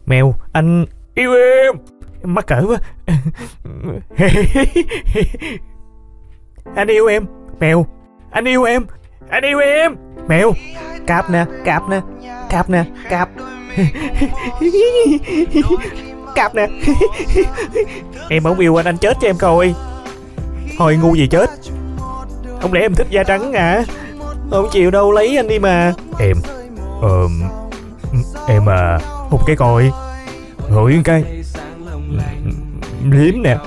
Mèo, anh yêu em. Mắc cỡ quá. Anh yêu em. Mèo, anh yêu em. Anh yêu em. Mèo, cạp nè, cạp nè, cạp nè, cạp. Cạp nè. Em không yêu anh chết cho em coi. Hồi ngu gì chết. Không lẽ em thích da trắng à? Không chịu đâu, lấy anh đi mà. Em à, hút cái coi. Hửi cái. Liếm nè.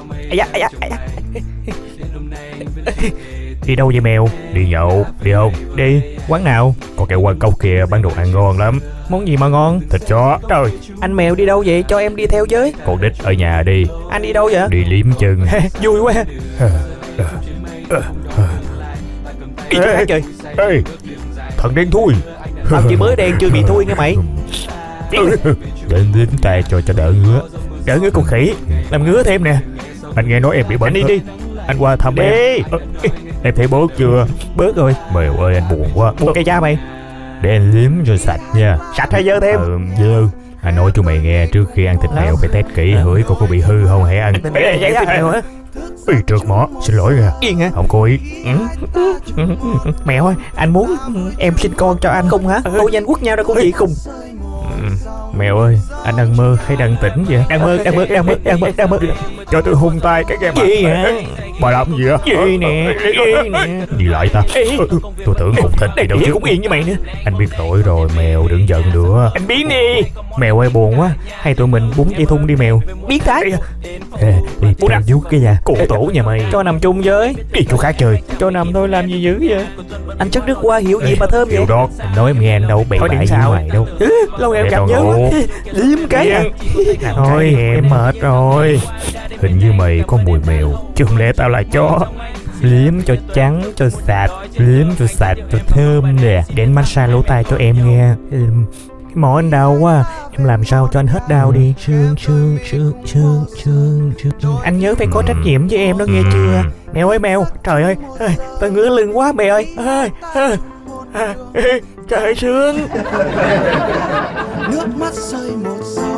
Đi đâu vậy mèo? Đi nhậu, đi không? Đi. Quán nào? Có cái quán cốc kia bán đồ ăn ngon lắm. Món gì mà ngon? Thịt chó. Trời, anh mèo đi đâu vậy? Cho em đi theo với. Con đít ở nhà đi. Anh đi đâu vậy? Đi liếm chân. Vui quá. Đi chỗ khác chơi. Ê, thằng đen thui. Tao chỉ mới đen chưa bị thui nghe mày. Để liếm tay cho đỡ ngứa. Đỡ ngứa con khỉ. Làm ngứa thêm nè. Anh nghe nói em bị bệnh. Anh đi đi. Anh qua thăm em. Em thấy bớt chưa? Bớt rồi. Mèo ơi, anh buồn quá. Buồn cây cha mày. Để anh liếm cho sạch nha. Sạch hay dơ thêm? Dơ. Anh nói cho mày nghe, trước khi ăn thịt mèo phải test kỹ hửi coi có bị hư không hãy ăn. Thịt mèo hả? Ui trượt mỏ, xin lỗi nha. Yên hả? Không cố ý. Mèo ơi, anh muốn em sinh con cho anh không hả? Tôi với anh quất nhau ra con gì khùng. Mèo ơi, anh đang mơ hay đang tỉnh vậy? Đang mơ. Cho tôi hung tay cái game. Gì hả? Bà làm gì á? Gì nè. Gì lại ta? Tôi tưởng cùng thịt đi đâu chứ. Cũng yên với mày nữa. Anh biết lỗi rồi mèo, đừng giận nữa. Anh biến đi. Mèo ơi buồn quá. Hay tụi mình búng dây thun đi mèo. Biến thái. Đi bún ăn vuốt cái nhà. Cụ tổ nhà mày. Cho nằm chung với. Đi chỗ khác chơi. Cho nằm thôi làm gì dữ vậy? Anh chất nước qua hiểu gì mà thơm vậy? Hiểu đó. Anh nói em nghe anh đâu bậy bạ với mày đâu. Lâu ngày em gặp nhớ quá. Liếm cái à. Thôi em mệt rồi. Hình như mày có mùi mèo chứ không lẽ tao là chó. Liếm cho trắng cho sạch. Liếm cho sạch cho thơm nè. Để anh massage lỗ tai cho em nghe. Mỏ anh đau quá. Em làm sao cho anh hết đau đi. Sương. Anh nhớ phải có trách nhiệm với em đó nghe chưa? Mèo ơi mèo. Trời ơi, tao ngứa lưng quá mẹ ơi. Trời ơi Sương. Nước mắt rơi một giọt.